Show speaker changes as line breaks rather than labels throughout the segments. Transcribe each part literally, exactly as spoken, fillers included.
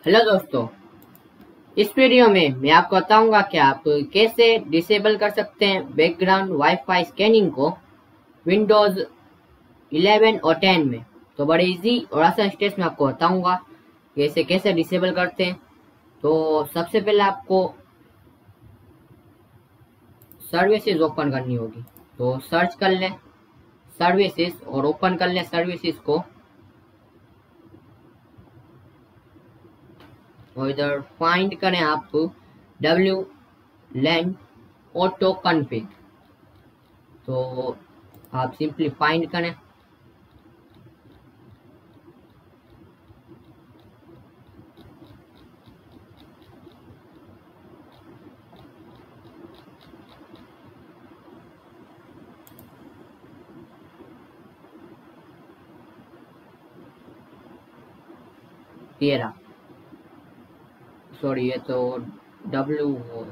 Hello दोस्तों, इस video में मैं आपको बताऊंगा कि आप कैसे डिसेबल कर सकते हैं बैकग्राउंड वाईफाई स्कैनिंग को विंडोज इलेवन और टेन में। तो बड़े इजी और आसान स्टेप्स में आपको बताऊंगा कि इसे कैसे डिसेबल करते हैं। तो सबसे पहले आपको सर्विसेज ओपन करनी होगी। तो सर्च कर लें सर्विसेज और ओपन कर लें सर्विसेज को, और इधर फाइंड करें आप डब्ल्यू लैन ऑटो कॉन्फ़िग। तो आप सिंपली फाइंड करें, ये रहा। सॉरी, ये तो डब्ल्यू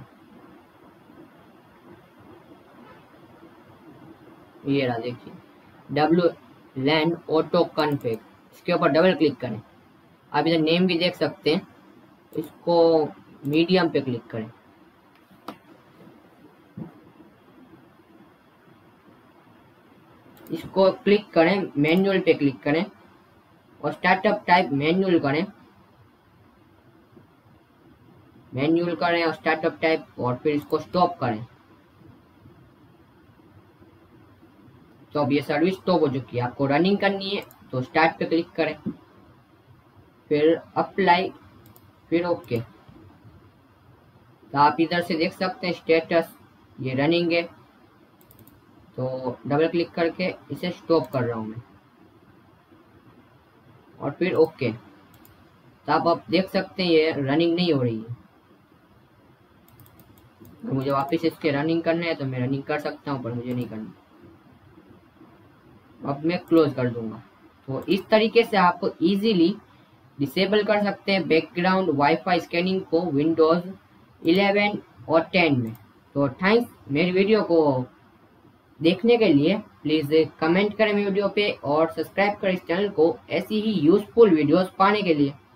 ये रहा, देखिए डब्ल्यू लैन ऑटो कॉन्फ़िग। इसके ऊपर डबल क्लिक करें। आप इधर नेम भी देख सकते हैं, इसको मीडियम पे क्लिक करें। इसको क्लिक करें, मैनुअल पे क्लिक करें और स्टार्टअप टाइप मैनुअल करें मैनुअल करें और स्टार्टअप टाइप, और फिर इसको स्टॉप करें। तो अब ये सर्विस स्टॉप हो चुकी है। आपको रनिंग करनी है तो स्टार्ट पे क्लिक करें, फिर अप्लाई, फिर ओके। तो आप इधर से देख सकते हैं स्टेटस ये रनिंग है। तो डबल क्लिक करके इसे स्टॉप कर रहा हूं मैं, और फिर ओके। तो आप अब देख सकते हैं ये रनिंग नहीं हो रही है। तो मुझे वापस इसके रनिंग करना है तो मैं रनिंग कर सकता हूँ, पर मुझे नहीं करना। अब मैं क्लोज कर दूंगा। तो इस तरीके से आप इजीली डिसेबल कर सकते हैं बैकग्राउंड वाईफाई स्कैनिंग को विंडोज इलेवन और टेन में। तो थैंक्स मेरी वीडियो को देखने के लिए। प्लीज़ कमेंट करें मेरी वीडियो पे और सब्सक्राइब करें इस चैनल को ऐसी ही यूजफुल वीडियोस पाने के लिए।